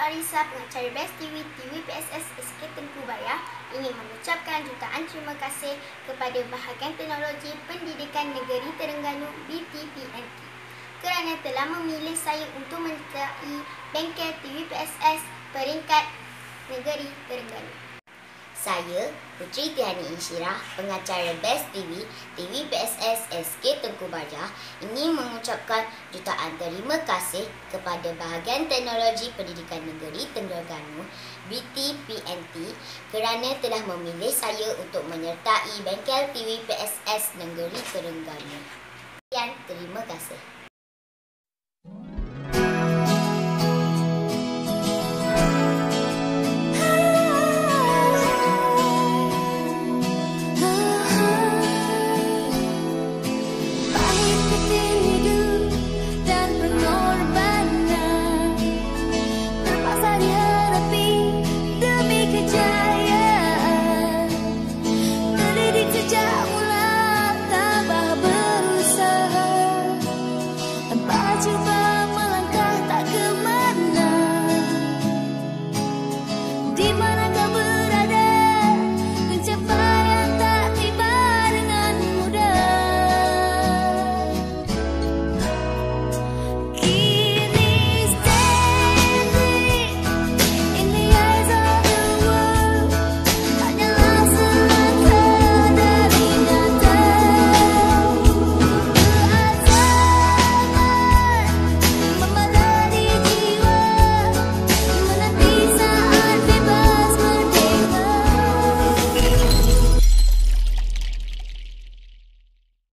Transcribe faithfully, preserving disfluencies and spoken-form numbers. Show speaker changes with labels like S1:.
S1: Arisa, pengacara Best T V, T V P S S S K Tengku Bayar ingin mengucapkan jutaan terima kasih kepada Bahagian Teknologi Pendidikan Negeri Terengganu B T P N T kerana telah memilih saya untuk menyertai bengkel T V P S S peringkat negeri Terengganu.
S2: Saya, Puteri Tihani Insyirah, pengacara Best T V, T V P S S S K Tengku Bayar ingin mengucapkan jutaan terima kasih kepada Bahagian Teknologi Pendidikan Negeri Terengganu B T P N T kerana telah memilih saya untuk menyertai bengkel T V P S S Negeri Terengganu. Sekian, terima kasih.